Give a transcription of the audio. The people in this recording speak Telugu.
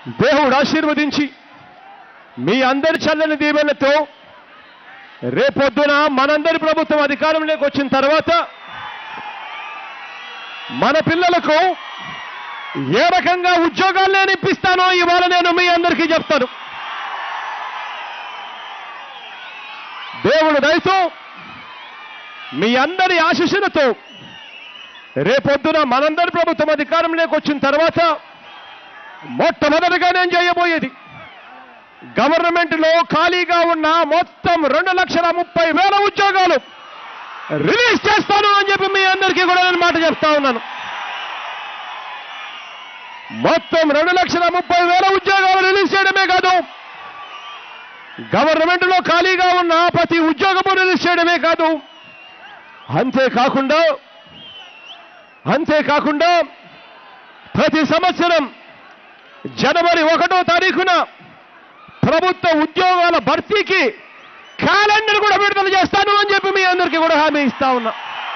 దేవుడు ఆశీర్వదించి మీ అందరి చల్లని దీవెనలతో రేపొద్దున మనందరి ప్రభుత్వం అధికారంలోకి వచ్చిన తర్వాత మన పిల్లలకు ఏ రకంగా ఉద్యోగాలు నేను ఇప్పిస్తానో ఇవాళ నేను మీ అందరికీ చెప్తాను. దేవుడు దయతో మీ అందరి ఆశీస్సులతో రేపొద్దున మనందరి ప్రభుత్వం అధికారంలోకి వచ్చిన తర్వాత మొట్టమొదటిగా నేను చేయబోయేది గవర్నమెంట్లో ఖాళీగా ఉన్న మొత్తం 2,30,000 ఉద్యోగాలు రిలీజ్ చేస్తాను అని చెప్పి మీ అందరికీ కూడా నేను మాట చెప్తా ఉన్నాను. మొత్తం 2,30,000 ఉద్యోగాలు రిలీజ్ చేయడమే కాదు, గవర్నమెంట్లో ఖాళీగా ఉన్న ప్రతి ఉద్యోగము రిలీజ్ చేయడమే కాదు, అంతేకాకుండా ప్రతి సంవత్సరం జనవరి 1వ తారీఖున ప్రభుత్వ ఉద్యోగాల భర్తీకి క్యాలెండర్ కూడా విడుదల చేస్తాను అని చెప్పి మీ అందరికీ కూడా హామీ ఇస్తా ఉన్నా.